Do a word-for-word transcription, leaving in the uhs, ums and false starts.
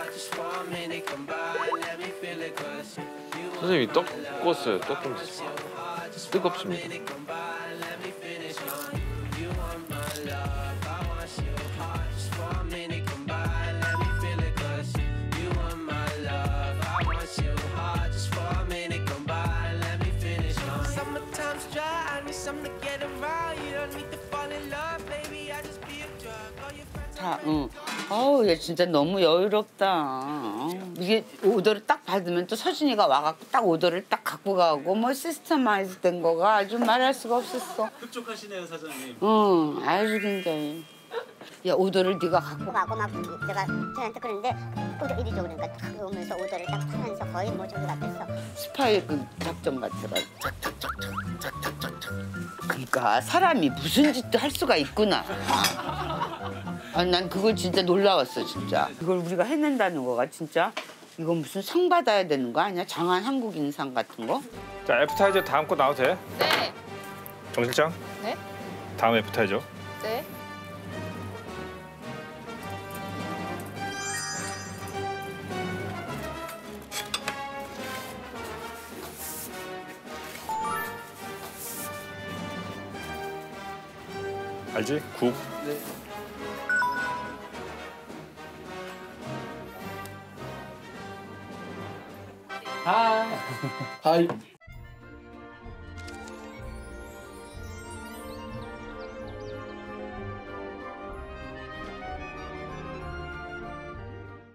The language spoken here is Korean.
선생님이 떡 구웠어요. 떡 좀 뜨겁습니다. 자, 응. 어우, 얘 진짜 너무 여유롭다. 어. 이게 오더를 딱 받으면 또 서준이가 와갖고 딱 오더를 딱 갖고 가고 뭐 시스템화이즈 된 거가 아주 말할 수가 없었어. 흡족하시네요, 사장님. 응, 아주 굉장히. 야, 오더를 네가 갖고 하고 막 내가 저한테 그러는데 오더 이리 줘 그러니까 탁 오면서 오더를 딱 하면서 거의 뭐 저기 같았어. 스파이 그 작전 같아가지고 착착착착착착착착. 그러니까 사람이 무슨 짓도 할 수가 있구나. 아, 난 그걸 진짜 놀라웠어, 진짜. 이걸 우리가 해낸다는 거가 진짜 이건 무슨 상 받아야 되는 거 아니야? 장한 한국인상 같은 거? 자, 애프타이저 다음 거 나와도 돼? 네. 정 실장? 네? 다음 애프타이저. 네. 알지? 국. 네. 아. 하이.